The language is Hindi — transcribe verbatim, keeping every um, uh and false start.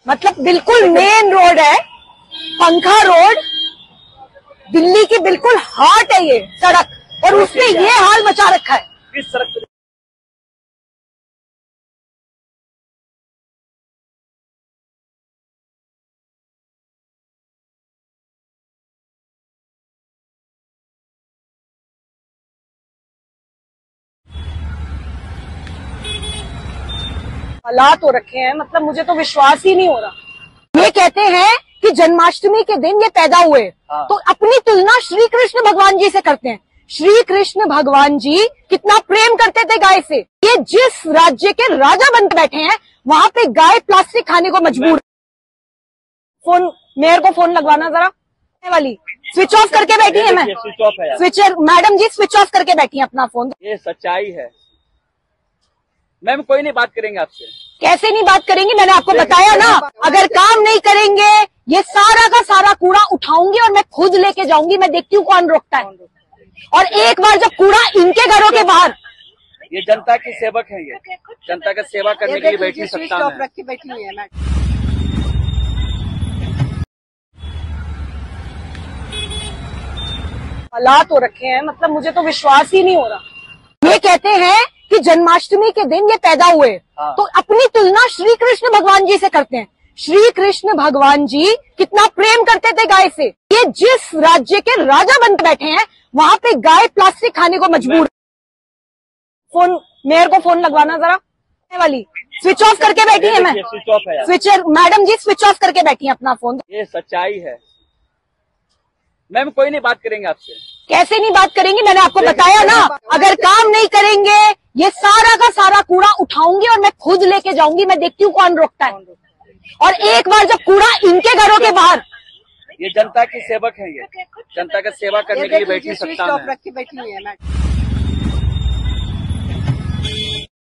मतलब बिल्कुल मेन रोड है, पंखा रोड, दिल्ली की बिल्कुल हार्ट है ये सड़क, और उसमें ये हाल मचा रखा है। इस सड़क हालात हो रखे हैं, मतलब मुझे तो विश्वास ही नहीं हो रहा। ये कहते हैं कि जन्माष्टमी के दिन ये पैदा हुए, हाँ। तो अपनी तुलना श्री कृष्ण भगवान जी से करते हैं। श्री कृष्ण भगवान जी कितना प्रेम करते थे गाय से। ये जिस राज्य के राजा बन बैठे हैं, वहां पे गाय प्लास्टिक खाने को मजबूर। फोन मेयर को फोन लगवाना जरा वाली स्विच ऑफ करके बैठी है। मैं स्विच ऑफ है। Switch madam ji switch off करके बैठी है अपना फोन। ये सच्चाई है मैम, कोई नहीं बात करेंगे आपसे। कैसे नहीं बात करेंगे? मैंने आपको बताया ना, अगर काम नहीं करेंगे ये सारा का सारा कूड़ा उठाऊंगी और मैं खुद लेके जाऊंगी। मैं देखती हूँ कौन रोकता है। और एक बार जब कूड़ा इनके घरों के बाहर, ये जनता की सेवक है, ये जनता का सेवा करने के लिए बैठी सत्ता में रख के बैठी हुई है। हालात हो रखे हैं, मतलब मुझे तो विश्वास ही नहीं हो रहा। ये कहते हैं कि जन्माष्टमी के दिन ये पैदा हुए, हाँ। तो अपनी तुलना श्री कृष्ण भगवान जी से करते हैं। श्री कृष्ण भगवान जी कितना प्रेम करते थे गाय से। ये जिस राज्य के राजा बन बैठे हैं, वहां पे गाय प्लास्टिक खाने को मजबूर। फोन मेयर को फोन लगवाना जरा वाली स्विच ऑफ करके बैठी है। मैं स्विच ऑफ है। Switch madam ji switch off करके बैठी है अपना फोन। ये सच्चाई है मैम, कोई नहीं बात करेंगे आपसे। कैसे नहीं बात करेंगे? मैंने आपको बताया ना, अगर काम नहीं करेंगे ये सारा का सारा कूड़ा उठाऊंगी और मैं खुद लेके जाऊंगी। मैं देखती हूँ कौन रोकता है। और एक बार जब कूड़ा इनके घरों के बाहर, ये जनता की सेवक है, ये जनता का सेवा करने के लिए बैठी सत्ता में रख के बैठी हुई है।